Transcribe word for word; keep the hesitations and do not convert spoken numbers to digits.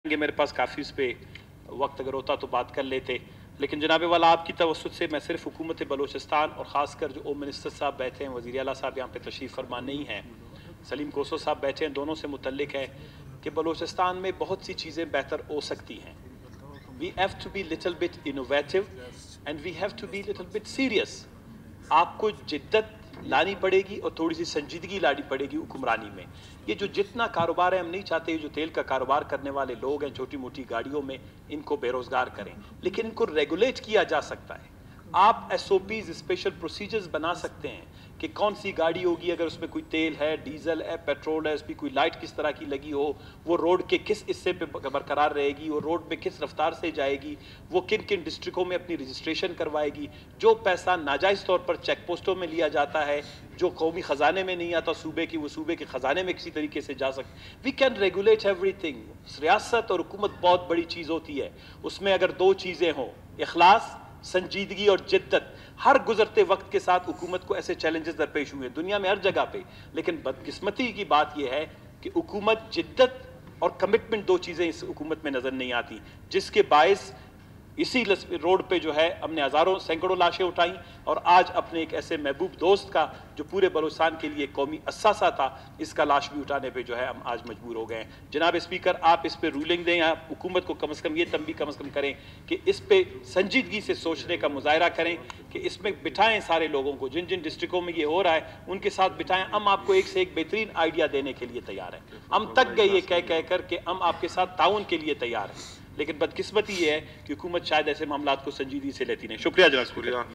मेरे पास काफ़ी उस पर वक्त अगर होता तो बात कर लेते, लेकिन जनाब वाला आपकी तवस्सुत से मैं सिर्फ हुकूमत बलोचिस्तान और ख़ासकर जो होम मिनिस्टर साहब बैठे हैं, वज़ीर आला साहब यहाँ पे तशरीफ़ फरमा नहीं हैं, सलीम कोसो साहब बैठे हैं, दोनों से मुतल्लिक है कि बलोचिस्तान में बहुत सी चीज़ें बेहतर हो सकती हैं. We have to be little bit innovative and we have to be little bit serious. आपको जिद्दत लानी पड़ेगी और थोड़ी सी संजीदगी लानी पड़ेगी हुक्मरानी में. ये जो जितना कारोबार है, हम नहीं चाहते जो तेल का कारोबार करने वाले लोग हैं छोटी मोटी गाड़ियों में, इनको बेरोजगार करें, लेकिन इनको रेगुलेट किया जा सकता है. आप S O Ps special procedures बना सकते हैं कि कौन सी गाड़ी होगी, अगर उसमें कोई तेल है, डीजल है, पेट्रोल है, उसकी कोई लाइट किस तरह की लगी हो, वो रोड के किस हिस्से पे बरकरार रहेगी, वो रोड में किस रफ्तार से जाएगी, वो किन किन डिस्ट्रिक्टों में अपनी रजिस्ट्रेशन करवाएगी. जो पैसा नाजायज़ तौर पर चेक पोस्टों में लिया जाता है, जो कौमी ख़जाने में नहीं आता सूबे की, वो सूबे के ख़जाने में किसी तरीके से जा सकते. We can regulate everything. रियासत और हुकूमत बहुत बड़ी चीज़ होती है. उसमें अगर दो चीज़ें हों, इखलास, संजीदगी और जिद्दत. हर गुजरते वक्त के साथ हुकूमत को ऐसे चैलेंजेस दरपेश हुए दुनिया में हर जगह पे, लेकिन बदकिस्मती की बात यह है कि हुकूमत, जिद्दत और कमिटमेंट, दो चीज़ें इस हुकूमत में नज़र नहीं आती, जिसके बायस इसी रोड पे जो है हमने हज़ारों सैकड़ों लाशें उठाई और आज अपने एक ऐसे महबूब दोस्त का जो पूरे बलूचिस्तान के लिए कौमी असासा था, इसका लाश भी उठाने पे जो है हम आज मजबूर हो गए हैं. जनाब स्पीकर, आप इस पे रूलिंग दें, आप हुकूमत को कम से कम ये तंबी कम से कम करें कि इस पे संजीदगी से सोचने का मुजाहरा करें कि इसमें बिठाएं सारे लोगों को, जिन जिन डिस्ट्रिक्टों में ये हो रहा है उनके साथ बिठाएं. हम आपको एक से एक बेहतरीन आइडिया देने के लिए तैयार हैं. हम तक गए ये कह कह कर के हम आपके साथ ताउन के लिए तैयार हैं, लेकिन बदकिस्मती ये है कि हुकूमत शायद ऐसे मामलात को संजीदगी से लेती नहीं. शुक्रिया जनाब.